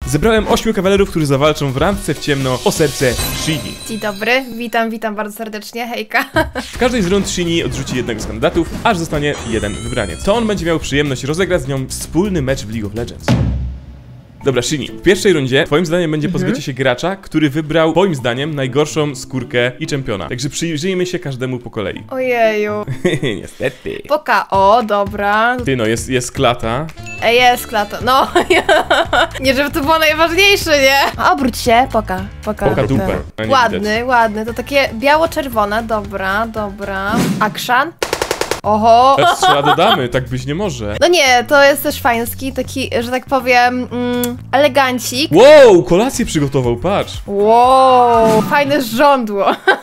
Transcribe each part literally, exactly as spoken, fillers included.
Zebrałem ośmiu kawalerów, którzy zawalczą w randce w ciemno o serce Shini. Dzień dobry, witam, witam bardzo serdecznie, hejka. W każdej z rund Shini odrzuci jednego z kandydatów, aż zostanie jeden wybraniec. To on będzie miał przyjemność rozegrać z nią wspólny mecz w League of Legends. Dobra, Shini, w pierwszej rundzie twoim zdaniem będzie pozbycie mhm. się gracza, który wybrał, twoim zdaniem, najgorszą skórkę i czempiona. Także przyjrzyjmy się każdemu po kolei. Ojeju. Niestety. Poka, o, dobra. Ty no, jest, jest klata. Ej, jest klata, no. Nie, żeby to było najważniejsze, nie? Obróć się, poka, poka. Poka dupę. Ładny, widać. ładny, to takie biało-czerwone, dobra, dobra. Action. Oho! Też strzela do damy, tak być nie może. No nie, to jest też fajski, taki, że tak powiem, mm, elegancik. Wow, kolację przygotował, patrz. Wow, fajne żądło.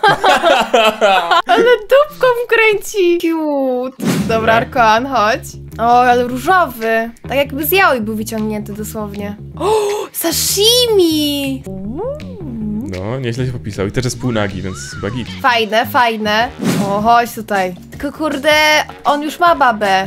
Ale dupką kręci. Cute. Dobra, Arkoan, chodź. O, ale różowy. Tak jakby z jaoj był wyciągnięty dosłownie. O, sashimi! No, nieźle się popisał i też jest półnagi, więc chyba git. Fajne, fajne. O, chodź tutaj. Tylko kurde, on już ma babę.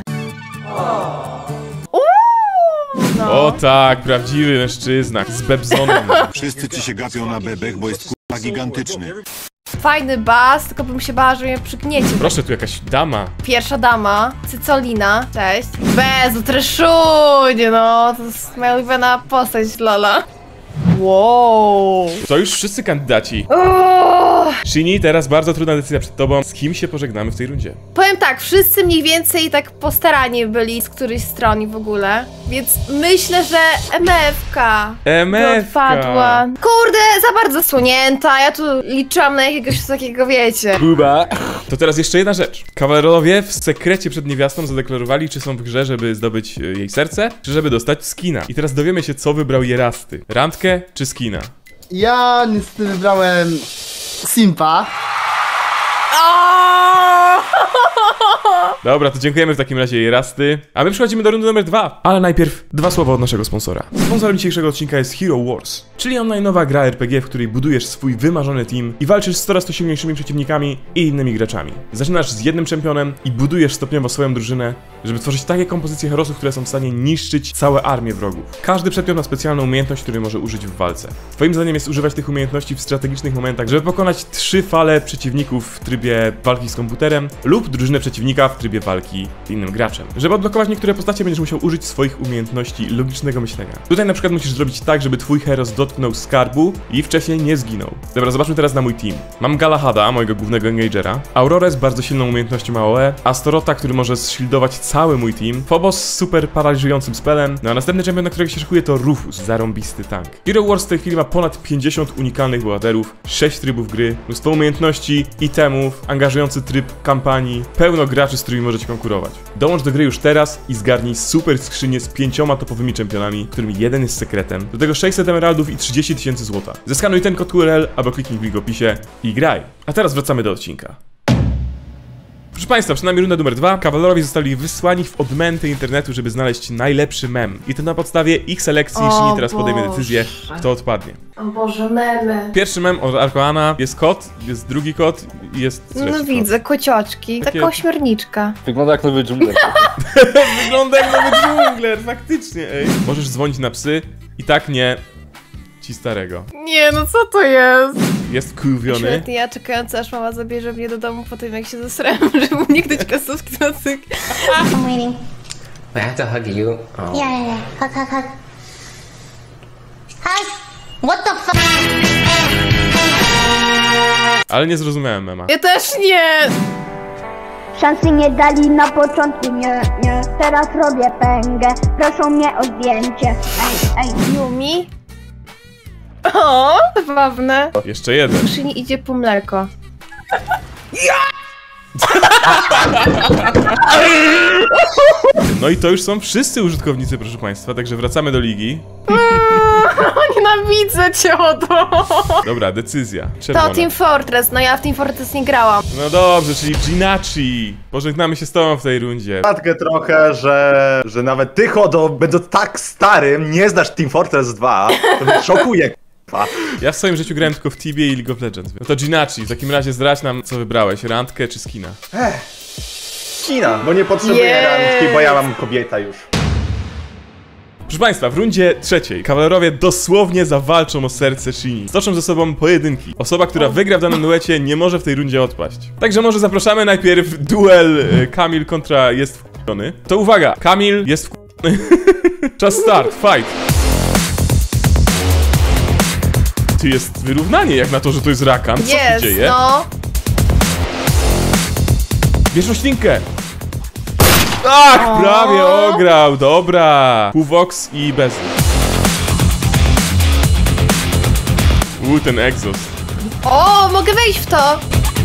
Uuu, no. O tak, prawdziwy mężczyzna, z bebzonem. Wszyscy ci się gapią na bebech, bo jest k***a gigantyczny. Fajny bas, tylko bym się bała, że mnie przygniecie. Proszę, tu jakaś dama. Pierwsza dama, Cycolina, cześć. Bezu, treszunie, no, to jest moja ulubiona postać Lola. Wow. To już wszyscy kandydaci. Oh. Shini, teraz bardzo trudna decyzja przed tobą. Z kim się pożegnamy w tej rundzie? Powiem tak, wszyscy mniej więcej tak postarani byli z którejś strony w ogóle. Więc myślę, że em efka em efka odpadła. Kurde, za bardzo słonięta. Ja tu liczyłam na jakiegoś takiego, wiecie. Buba. To teraz jeszcze jedna rzecz. Kawalerowie w sekrecie przed niewiastą zadeklarowali, czy są w grze, żeby zdobyć jej serce, czy żeby dostać skina. I teraz dowiemy się, co wybrał Jerasty. Randkę czy skina? Ja niestety wybrałem Simpa. Dobra, to dziękujemy w takim razie Jerasty. A my przechodzimy do rundy numer dwa. Ale najpierw dwa słowa od naszego sponsora. Sponsorem dzisiejszego odcinka jest Hero Wars, czyli online'owa gra er pe gie, w której budujesz swój wymarzony team i walczysz z coraz to silniejszymi przeciwnikami i innymi graczami. Zaczynasz z jednym czempionem i budujesz stopniowo swoją drużynę, żeby tworzyć takie kompozycje herosów, które są w stanie niszczyć całe armię wrogów. Każdy przedmiot ma specjalną umiejętność, której może użyć w walce. Twoim zadaniem jest używać tych umiejętności w strategicznych momentach, żeby pokonać trzy fale przeciwników w trybie walki z komputerem lub drużynę przeciwnika w trybie walki z innym graczem. Żeby odblokować niektóre postacie, będziesz musiał użyć swoich umiejętności logicznego myślenia. Tutaj na przykład musisz zrobić tak, żeby twój heros dotknął skarbu i wcześniej nie zginął. Dobra, zobaczmy teraz na mój team. Mam Galahada, mojego głównego engagera, Aurorę z bardzo silną umiejętnością A O E, Astorota, który może zshildować cały mój team, Phobos z super paraliżującym spelem, no a następny czempion, na którego się szykuje, to Rufus, zarąbisty tank. Hero Wars w tej chwili ma ponad pięćdziesiąt unikalnych bohaterów, sześć trybów gry, mnóstwo umiejętności, itemów, angażujący tryb kampanii, pełno graczy, z którymi możecie konkurować. Dołącz do gry już teraz i zgarnij super skrzynię z pięcioma topowymi czempionami, którymi jeden jest sekretem, do tego sześćset emeraldów i trzydzieści tysięcy złota. Zeskanuj ten kod Q R L albo kliknij w link w opisie i graj. A teraz wracamy do odcinka. Proszę Państwa, przed nami runda numer dwa. Kawalerowie zostali wysłani w odmęty internetu, żeby znaleźć najlepszy mem. I to na podstawie ich selekcji Shini teraz podejmie decyzję, kto odpadnie. O Boże, memy. Pierwszy mem od Arkoana jest kot, jest drugi kot i jest trzeci No kot. widzę, kocioczki, Takie... taka ośmiorniczka. Wygląda jak nowy dżungler. Wygląda jak nowy dżungler, faktycznie, ej. Możesz dzwonić na psy i tak nie ci starego. Nie, no co to jest? Jest kurwiony. Świetnie, ja czekająca, aż mama zabierze mnie do domu po tym, jak się zesrałem, żeby uniknąć kasówki na cyk. I'm waiting. I have to hug you. Oh. Yeah, yeah, yeah. Hug, hug, hug. Hug! What the fuck? Ale nie zrozumiałem mema. Ja też nie! Szansy nie dali na początku, nie, nie. Teraz robię pęgę, proszą mnie o zdjęcie. Ej, ej. Yumi? O, zabawne. Jeszcze jeden. Shini idzie po mleko. No i to już są wszyscy użytkownicy, proszę Państwa, także wracamy do ligi. Nienawidzę cię o to! Dobra, decyzja. Czerwona. To Team Fortress, no ja w Team Fortress nie grałam. No dobrze, czyli Jinachi. Pożegnamy się z tobą w tej rundzie. Matkę trochę, że, że nawet ty, Chodo, będąc tak starym, nie znasz Team Fortress dwa, to mnie szokuje. Ja w swoim życiu grałem tylko w Tibie i League of Legends. No to Jinachi, w takim razie zdradź nam, co wybrałeś, randkę czy skina? Ech, skina, bo nie potrzebuję Yes. randki, bo ja mam kobieta już. Proszę państwa, w rundzie trzeciej kawalerowie dosłownie zawalczą o serce Shinji. Stoczą ze sobą pojedynki. Osoba, która wygra w danym duecie, nie może w tej rundzie odpaść. Także może zapraszamy najpierw duel y, Kamil kontra jest wkurzony. To uwaga, Kamil jest wkurzony. Czas start, fight. Ty, jest wyrównanie jak na to, że to jest Rakan. Co Jest, się dzieje? no. Bierz roślinkę. Tak, prawie ograł, dobra. Puvox i Bezu. Uuu, ten egzost. O, mogę wejść w to.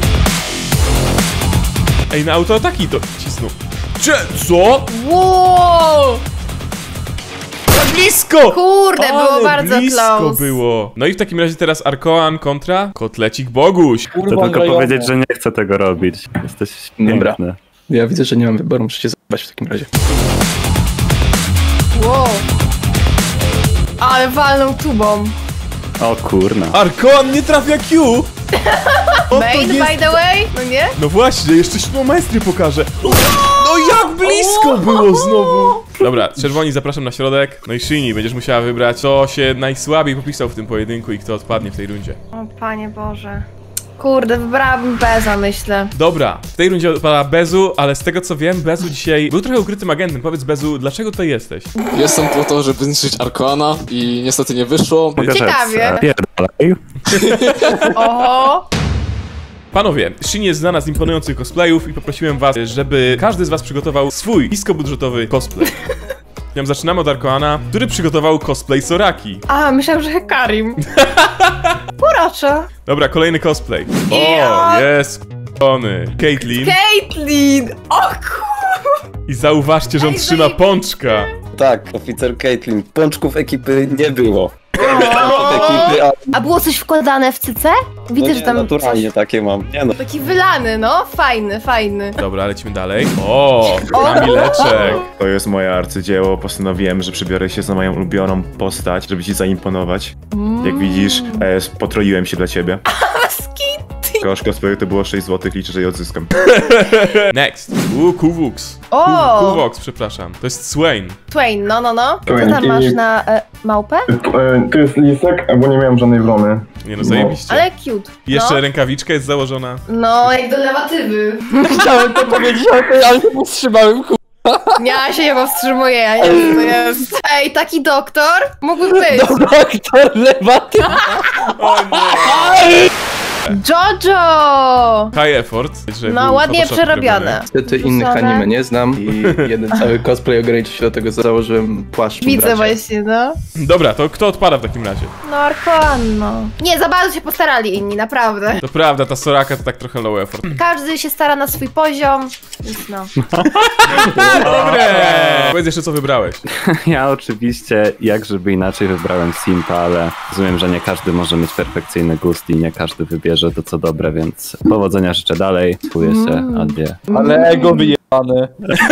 Ej, na autoataki to cisnął. Cze, co? Wow. Tak blisko! Kurde, było Ale bardzo blisko close. było. No i w takim razie teraz Arkoan kontra Kotlecik Boguś. Chcę tylko powiedzieć, że nie chcę tego robić. Jesteś Dobra. piękny. Ja widzę, że nie mam wyboru, muszę się zabrać w takim razie. Wow. Ale walną tubą. O kurna. Arkoan nie trafia Q! O, Main, jest... by the way? No nie? No właśnie, jeszcze siłą maestry pokażę. No jak blisko było znowu! Dobra, czerwoni zapraszam na środek. No i Shinji, będziesz musiała wybrać, kto się najsłabiej popisał w tym pojedynku i kto odpadnie w tej rundzie. O Panie Boże. Kurde, wybrałabym Beza, myślę. Dobra, w tej rundzie odpada Bezu, ale z tego co wiem, Bezu dzisiaj był trochę ukrytym agentem. Powiedz Bezu, dlaczego tutaj jesteś? Jestem po to, żeby zniszczyć Arkoana i niestety nie wyszło. Mogę Ciekawie. rzec, pierdolej. Oho. Panowie, Shinji jest znana z imponujących cosplayów i poprosiłem was, żeby każdy z was przygotował swój niskobudżetowy cosplay. Ja zaczynamy od Arkoana, który przygotował cosplay Soraki. A, myślałam, że Karim. Uroczo. Dobra, kolejny cosplay. O, Ja. jest k***ony. Caitlyn. Caitlyn! O kur... I zauważcie, że on Ej, trzyma zajebiście. pączka. Tak, oficer Caitlyn. Pączków ekipy nie było. Ekipy, a A było coś wkładane w cyce? Widzę, no że nie, tam naturalnie coś... takie mam. Nie no. Taki wylany, no. Fajny, fajny. Dobra, lecimy dalej. O, Kamileczek. To jest moje arcydzieło. Postanowiłem, że przybiorę się za moją ulubioną postać, żeby ci zaimponować. Jak widzisz, e, potroiłem się dla ciebie. Skitty. Koszt cosplayu to było sześć złotych, liczę, że je odzyskam. Next. U, Kuwux. O! Kuwox, przepraszam. To jest Swain. Twain, no, no, no. Co Twain tam i- masz na e, małpę? E, To jest lisek, bo nie miałem żadnej wrony. Nie no, zajebiście. Ale cute. Jeszcze no. rękawiczka jest założona. No, jak do lewatywy. Chciałem to powiedzieć, ale nie powstrzymałem, ku... Ja się nie powstrzymuję, ja nie wiem, co to jest. Ej, taki doktor mógłby być. Doktor lewaty. O nie. Jojo! High effort. że No, był ładnie Photoshop przerobione. robiony. Niestety innych Wrzucone. anime nie znam i jeden cały cosplay ograniczył się do tego, że założyłem płaszcz Widzę bracia. właśnie, no. Dobra, to kto odpada w takim razie? No, Arkoan, no. Nie, za bardzo się postarali inni, naprawdę. To prawda, ta Soraka to tak trochę low effort. Każdy się stara na swój poziom, więc no. Dobre! Powiedz jeszcze, co wybrałeś. Ja oczywiście, jak żeby inaczej, wybrałem Simpa, ale rozumiem, że nie każdy może mieć perfekcyjny gust i nie każdy wybierze to co dobre, więc powodzenia życzę dalej. Czuję się, adie. Ale ego wyjebane.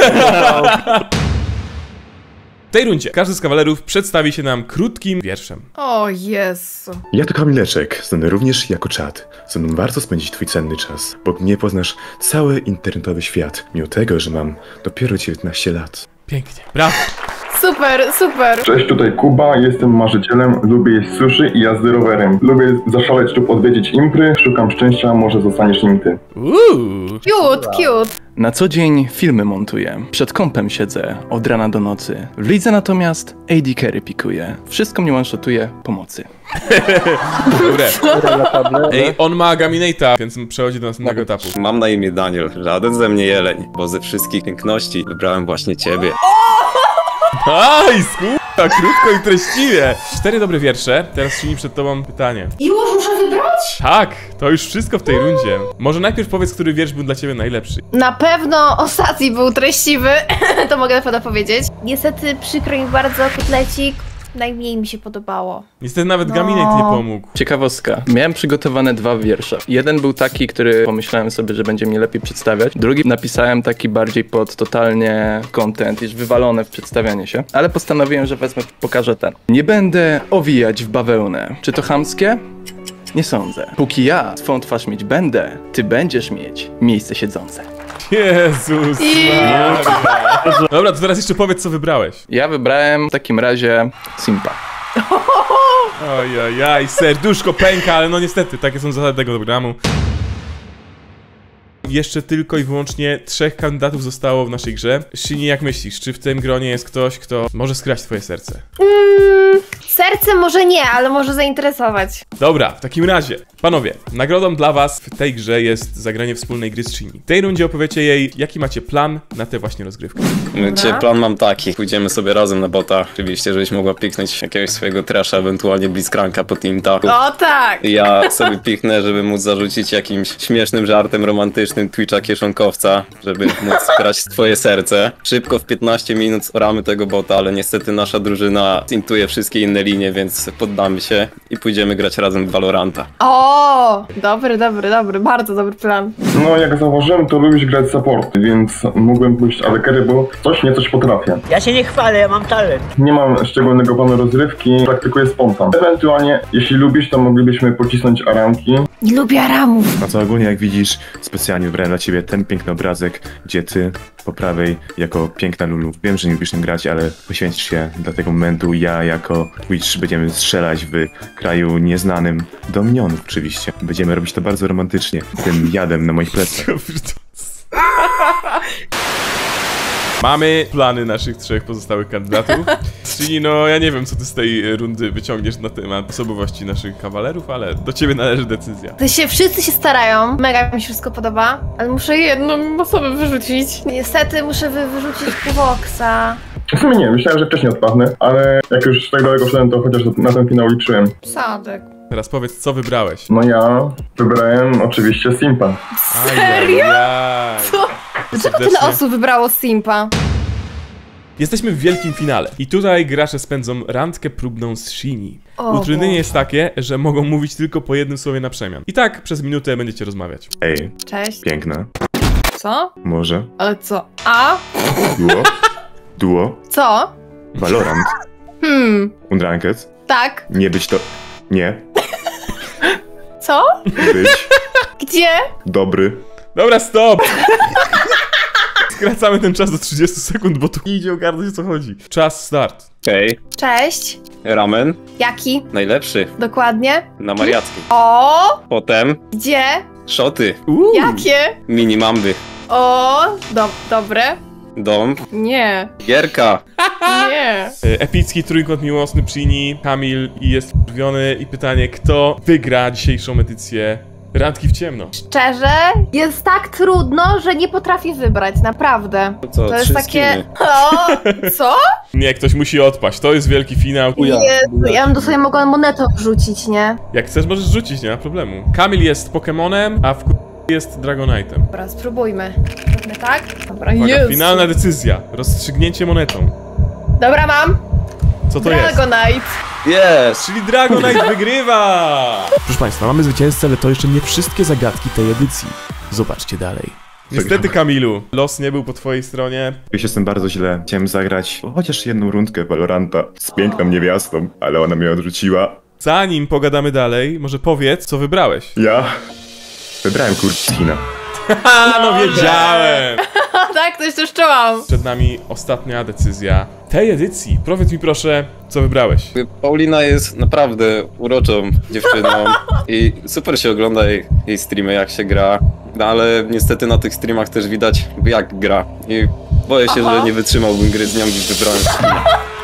W tej rundzie każdy z kawalerów przedstawi się nam krótkim wierszem. O Jezu. Ja to Kamileczek, znany również jako czat. Ze mną warto spędzić twój cenny czas, bo mnie poznasz cały internetowy świat, mimo tego, że mam dopiero dziewiętnaście lat. Pięknie. Brawo. Super, super. Cześć, tutaj Kuba, jestem marzycielem, lubię jeść sushi i jazdy rowerem. Lubię zaszaleć lub odwiedzić impry, szukam szczęścia, może zostaniesz nim ty. Uuu. Cute, cute. Na co dzień filmy montuję, przed kompem siedzę, od rana do nocy. W lidze natomiast A D carry pikuję. Wszystko mnie one-shotuje pomocy. Dobre. Ej, on ma Gaminate'a, więc przechodzi do następnego etapu. Mam na imię Daniel, żaden ze mnie jeleń, bo ze wszystkich piękności wybrałem właśnie ciebie. Nice, kurwa, krótko i treściwie. Cztery dobre wiersze, teraz Shinji przed tobą pytanie. Już muszę wybrać? Tak, to już wszystko w tej rundzie. Może najpierw powiedz, który wiersz był dla ciebie najlepszy. Na pewno ostatni był treściwy, to mogę na pewno powiedzieć. Niestety przykro mi bardzo, Kotlecik. Najmniej mi się podobało. Niestety nawet No. Gaminate nie pomógł. Ciekawostka. Miałem przygotowane dwa wiersze. Jeden był taki, który pomyślałem sobie, że będzie mnie lepiej przedstawiać. Drugi napisałem taki bardziej pod totalnie content, już wywalone w przedstawianie się. Ale postanowiłem, że wezmę, pokażę ten. Nie będę owijać w bawełnę. Czy to chamskie? Nie sądzę. Póki ja swą twarz mieć będę, ty będziesz mieć miejsce siedzące. Jezus Maria. Dobra, to teraz jeszcze powiedz, co wybrałeś. Ja wybrałem w takim razie Simpa. Ojojaj, serduszko pęka, ale no niestety, takie są zasady tego programu. Jeszcze tylko i wyłącznie trzech kandydatów zostało w naszej grze. Shini, jak myślisz, czy w tym gronie jest ktoś, kto może skraść twoje serce? Mm, serce może nie, ale może zainteresować. Dobra, w takim razie, panowie, nagrodą dla was w tej grze jest zagranie wspólnej gry z Shini. W tej rundzie opowiecie jej, jaki macie plan na tę właśnie rozgrywkę. Dzisiaj plan mam taki. Pójdziemy sobie razem na bota. Oczywiście, żebyś mogła piknąć jakiegoś swojego trasha, ewentualnie blitzcranka po Tinta. O tak! Ja sobie piknę, żeby móc zarzucić jakimś śmiesznym żartem romantycznym Twitcha kieszonkowca, żeby móc grać twoje serce. Szybko w piętnaście minut oramy tego bota, ale niestety nasza drużyna intuje wszystkie inne linie, więc poddamy się i pójdziemy grać razem w Valoranta. O, dobry, dobry, dobry, bardzo dobry plan. No, jak zauważyłem, to lubisz grać support, więc mógłbym pójść A D carry, bo coś nie coś potrafię. Ja się nie chwalę, ja mam talent. Nie mam szczególnego planu rozrywki, praktykuję spontan. Ewentualnie, jeśli lubisz, to moglibyśmy pocisnąć aramki. Nie lubię aramów. A co ogólnie, jak widzisz, specjalnie wybrałem dla ciebie ten piękny obrazek, gdzie ty po prawej jako piękna Lulu. Wiem, że nie lubisz tym grać, ale poświęcisz się dla tego momentu. Ja jako Twitch będziemy strzelać w kraju nieznanym do minionów oczywiście. Będziemy robić to bardzo romantycznie, tym jadem na moich plecach. Mamy plany naszych trzech pozostałych kandydatów. Czyli no, ja nie wiem, co ty z tej rundy wyciągniesz na temat osobowości naszych kawalerów, ale do ciebie należy decyzja. To się, wszyscy się starają, mega mi się wszystko podoba, ale muszę jedną osobę wyrzucić. Niestety muszę wy wyrzucić Voxa. W sumie nie, myślałem, że wcześniej odpadnę, ale jak już tak daleko szedłem, to chociaż na ten finał liczyłem. Sadek. Teraz powiedz, co wybrałeś. No ja wybrałem oczywiście Simpa. Serio? Ajajaj. Co? Dlaczego tyle osób wybrało Simpa? Jesteśmy w wielkim finale i tutaj gracze spędzą randkę próbną z Shini. O Utrudnienie Boże. jest takie, że mogą mówić tylko po jednym słowie na przemian. I tak przez minutę będziecie rozmawiać. Ej, Cześć. piękna. Co? Może? Ale co? A? Duo? Duo? Co? Valorant? Hmm. Unranked? Tak. Nie być to... Nie. Co? Być. Gdzie? Dobry. Dobra, stop! Skracamy ten czas do trzydziestu sekund, bo tu nie idzie ogarnąć, o co chodzi. Czas start. Okej. Cześć. Ramen. Jaki? Najlepszy. Dokładnie. Na Mariackiej. O! Potem Gdzie? szoty. Uuu. Jakie? Mini mamby. O! Do dobre. Dom. Nie. Gierka. Nie. E, Epicki trójkąt miłosny Shini, Kamil i jest wkurwiony. I pytanie, kto wygra dzisiejszą edycję Randki w ciemno? Szczerze, jest tak trudno, że nie potrafię wybrać, naprawdę. Co, To jest trzy takie... skiny. O! Co? Nie, ktoś musi odpaść, to jest wielki finał. Jezu, ja bym dosłownie mogła monetę wrzucić, nie? Jak chcesz, możesz rzucić, nie ma problemu. Kamil jest Pokemonem, a w jest Dragonite'em. Dobra, spróbujmy. Robimy tak? Dobra, Uwaga, Jezu. finalna decyzja. Rozstrzygnięcie monetą. Dobra, mam. Co to jest? Dragonite. Yes. Czyli Dragonite wygrywa! Proszę Państwa, mamy zwycięzcę, ale to jeszcze nie wszystkie zagadki tej edycji. Zobaczcie dalej. Niestety, Kamilu, los nie był po twojej stronie. Już jestem bardzo źle. Chciałem zagrać chociaż jedną rundkę Valoranta z piękną niewiastą, ale ona mnie odrzuciła. Zanim pogadamy dalej, może powiedz, co wybrałeś. Ja wybrałem Kurskina. Haha, no wiedziałem! Tak, to jeszcze czułam. Przed nami ostatnia decyzja tej edycji. Powiedz mi proszę, co wybrałeś. Paulina jest naprawdę uroczą dziewczyną i super się ogląda jej, jej streamy, jak się gra. No ale niestety na tych streamach też widać, jak gra. I boję się, Aha. że nie wytrzymałbym gry z nią i wybrałem skina.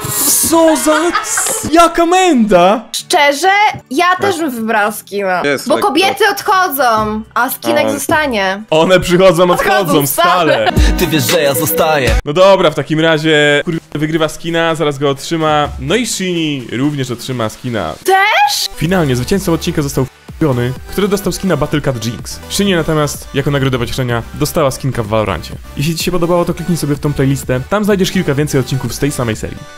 Co za... jaka menda? Szczerze, ja też bym wybrała skina. Jest Bo lekko. kobiety odchodzą, a skinek A. zostanie. One przychodzą, odchodzą Odchodzą stale. Ty wiesz, że ja zostaję. No dobra, w takim razie kur... wygrywa skina, zaraz go otrzyma. No i Shini również otrzyma skina. Też? Finalnie zwycięzcą odcinka został f***ony, który dostał skina Battlecat Jinx. Shini natomiast, jako nagrodę pocieszenia, dostała skinka w Valorancie. Jeśli ci się podobało, to kliknij sobie w tą playlistę, tam znajdziesz kilka więcej odcinków z tej samej serii.